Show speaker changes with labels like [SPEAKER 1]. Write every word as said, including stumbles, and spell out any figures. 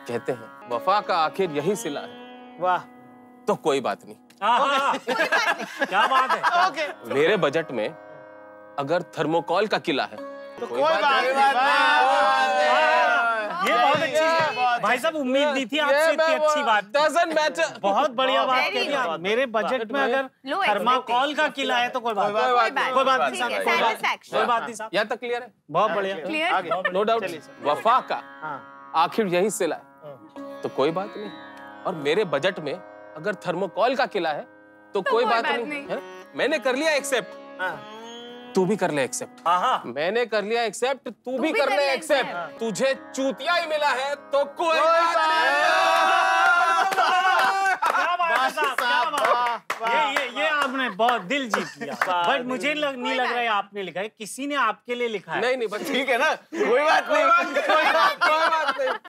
[SPEAKER 1] कहते हैं वफा का आखिर यही सिला है।
[SPEAKER 2] वाह।
[SPEAKER 1] तो कोई बात नहीं।
[SPEAKER 2] क्या बात है।
[SPEAKER 3] ओके।
[SPEAKER 1] मेरे बजट में अगर थर्मोकॉल का किला है
[SPEAKER 3] तो कोई बात नहीं।
[SPEAKER 2] ये बहुत अच्छी है भाई साहब, उम्मीद नहीं थी आपसे इतनी अच्छी बात।
[SPEAKER 1] Doesn't matter।
[SPEAKER 2] बहुत बढ़िया बात कही आप। मेरे बजट में अगर थर्माकोल का किला है तो कोई बात
[SPEAKER 3] कोई बात नहीं।
[SPEAKER 2] कोई बात नहीं साहब, कोई बात नहीं, कोई बात नहीं साहब।
[SPEAKER 1] यहाँ तक क्लियर है?
[SPEAKER 2] बहुत बढ़िया।
[SPEAKER 3] क्लियर।
[SPEAKER 1] No doubt. वफा का
[SPEAKER 2] हाँ।
[SPEAKER 1] आखिर यही सिला है तो कोई बात नहीं। और मेरे बजट में अगर थर्मोकॉल का किला है तो कोई बात नहीं है। मैंने कर लिया एक्सेप्ट, तू भी कर ले एक्सेप्ट। मैंने कर लिया एक्सेप्ट, तू भी कर ले एक्सेप्ट। तुझे चूतिया ही मिला है तो कोई बात नहीं।
[SPEAKER 2] क्या बात है साहब, क्या बात है। ये ये ये आपने बहुत दिल जीत लिया। बट मुझे लग, नहीं लग रहा है आपने लिखा है, किसी ने आपके लिए लिखा है।
[SPEAKER 1] नहीं नहीं बस
[SPEAKER 3] ठीक है ना, कोई बात नहीं।
[SPEAKER 1] कोई बात नहीं।